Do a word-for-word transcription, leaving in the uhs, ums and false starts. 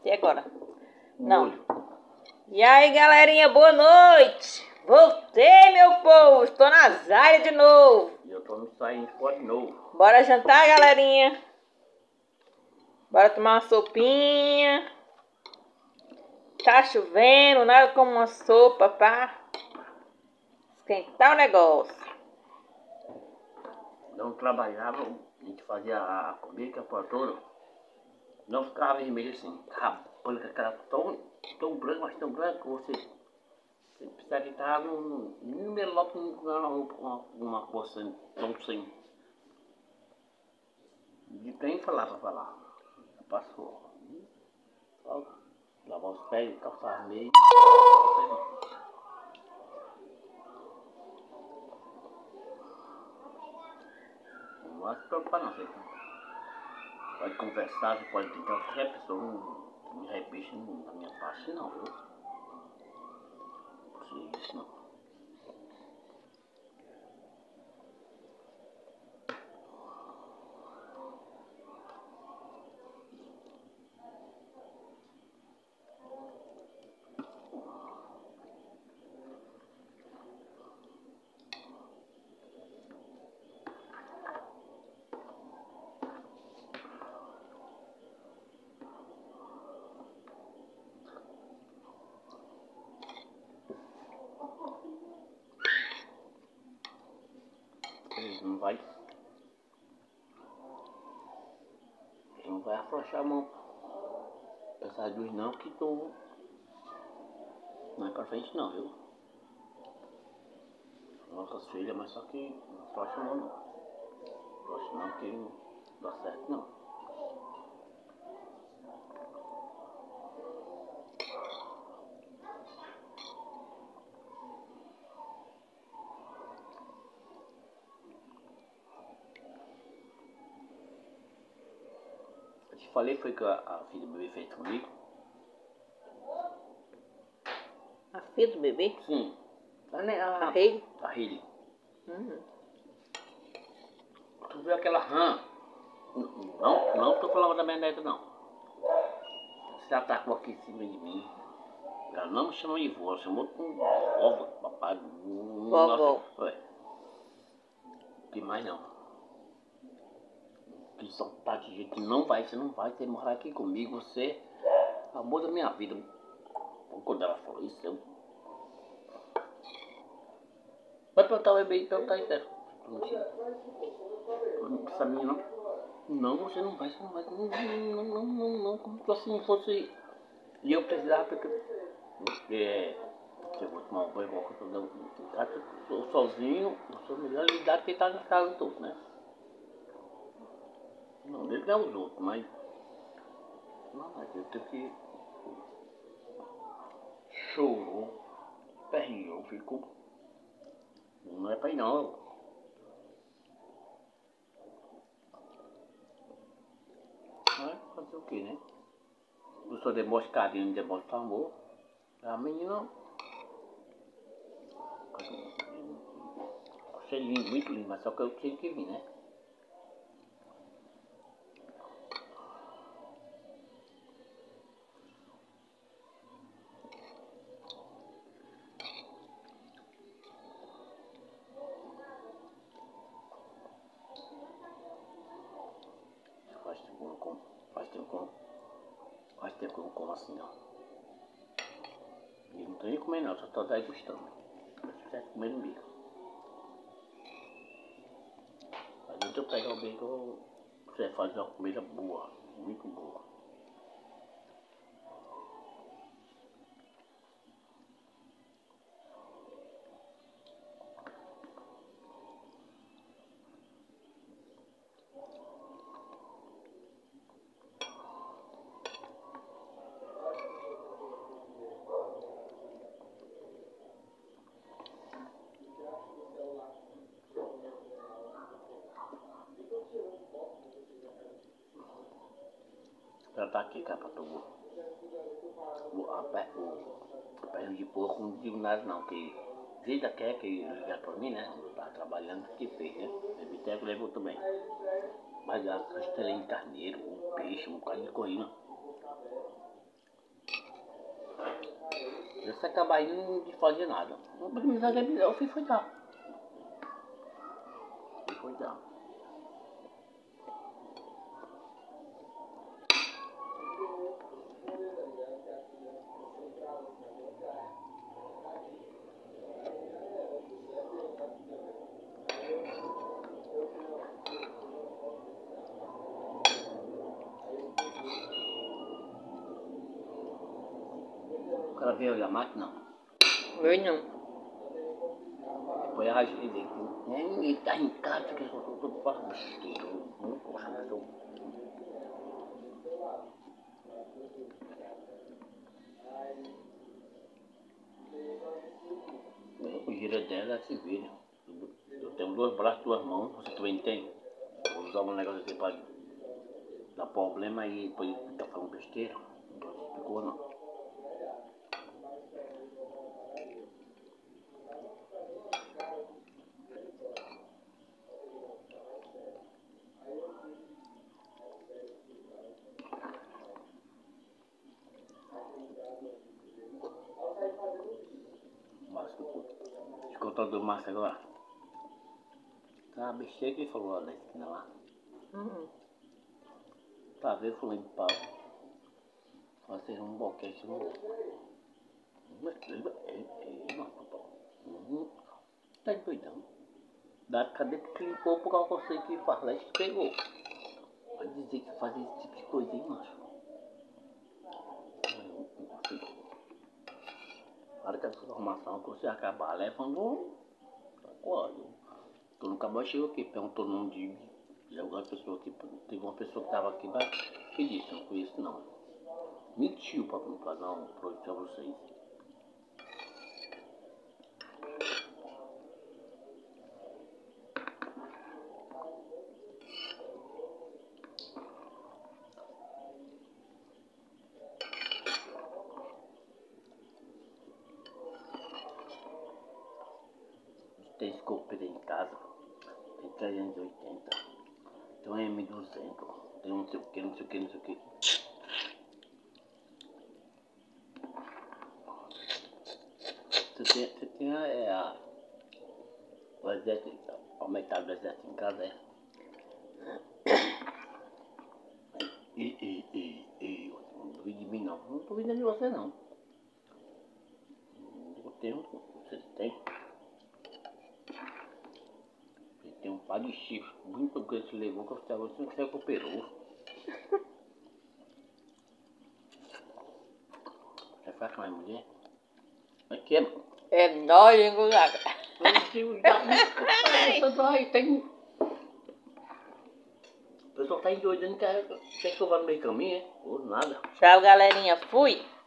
E agora? O Não. molho. E aí, galerinha, boa noite. Voltei, meu povo. Estou nas áreas de novo. E eu tô me saindo fora de novo. Bora jantar, galerinha. Bora tomar uma sopinha. Tá chovendo, nada como uma sopa pra esquentar o negócio. Não trabalhava, a gente fazia a comida que a portora não ficava vermelho assim, ficava branca, aquela tão, tão branca, mas tão branca que você, você precisaria estar num número logo uma, uma, uma coisa tão sem. De quem falar pra falar. Já passou. Só lavar os pés, calçar meio. Não vai se preocupar não, você pode conversar, você pode tentar qualquer pessoa, não me repete na minha parte não, viu? Não sei isso não. Ele não vai. Ele não vai afrouxar a mão. Pensar de luz não, que tô. Não é pra frente não, viu? Nossas filhas, mas só que não afrouxa a mão não. Afrouxa não, que não dá certo não. Eu te falei foi que a, a filha do bebê fez comigo? A filha do bebê? Sim. A, A a, Rei? a Riley. Uhum. Tu viu aquela rã? Não, não tô falando da minha neta não. Você atacou aqui em cima de mim. Ela não me chamou de vó, ela chamou com vovó, papai. Vovó. Nossa, foi. Que mais não. Que só tá de jeito que não vai, você não vai, você morar aqui comigo, você é o amor da minha vida. Quando ela falou isso, eu. Vai perguntar o bebê, perguntar isso. Não precisa mim não. Não, você não vai, você não vai. Não, não, não, não, não. Como se assim fosse. E eu precisava porque. Porque. Eu vou tomar um banho igual que eu tô dando em casa. Eu sou sozinho, eu sou melhor lidado que ele tá na casa todo, né? Não, ele não é os outros, mas. Não, mas eu tenho que. Chorou, perrinhou, ficou. Não é pra ir não. Mas fazer o que, né? Eu sou demonstra carinho, demonstra amor. A menina. Achei lindo, muito lindo, mas só que eu tinha que vir, né? Faz tempo que eu não como. Faz tempo que eu não. Faz tempo que eu não como assim não. E não tô nem comendo não, só tô degustando. Se quiser comer no bico. Mas antes eu pegar o bico, você faz uma comida boa, muito boa. Ela tá aqui, cara, pra tu. O, a, pe- o, a perna de porco não digo nada não, que Vida quer que ligar pra mim, né? Eu tava trabalhando, que fez, né? O Biteco levou também. Mas a costelinha de carneiro, o peixe, um bocado de coisa. você acabar indo de fazer nada. Mas a melhor eu fui foi dar. Fui foi dar. O cara veio olhar a máquina, não. Veio não. Depois eu rasguei dele. Ele tá em casa, que eu tô fazendo besteira. Não gosto. O gira dela se vira. Eu tenho dois braços, duas mãos, você também tem. Vou usar um negócio aqui pra dar problema e depois ficar falando besteira. Não ficou não. Escutou do Márcio agora? Tá a besteira que ele falou lá na esquina lá. Uhum. Pra ver fulano de pau. Fazer um boquete no. Mas é, nossa, pau. Tá doidão. Da cadê que limpou por causa você que faz lá e pegou. Vai dizer que faz esse tipo de coisa aí, macho. Na hora que essa informação que você acabar levando, olha, tu nunca mais chegou aqui, perguntou o nome de, de alguma pessoa aqui, teve uma pessoa que estava aqui, mas que disse, não conheço não. Mentiu para não dar um produto a vocês. Tem escopeira em casa, tem trezentos e oitenta, tem um M duzentos, tem um não sei o que, não sei o que, não sei o que. Você tem, você tem a, é, a, o exército, a metade do exército em casa, é? E, e, e, e, não duvide de mim não, não duvido de você não. Eu tenho, você tem. Tem um par de chifre muito grande que levou que você não se recuperou. Você faz com a mulher? Aqui é, mano. É nóis, hein, Gulaga? Tem. O pessoal tá endoidando que quer que eu vá no meio caminho, é? Ou nada. Tchau, galerinha. Fui.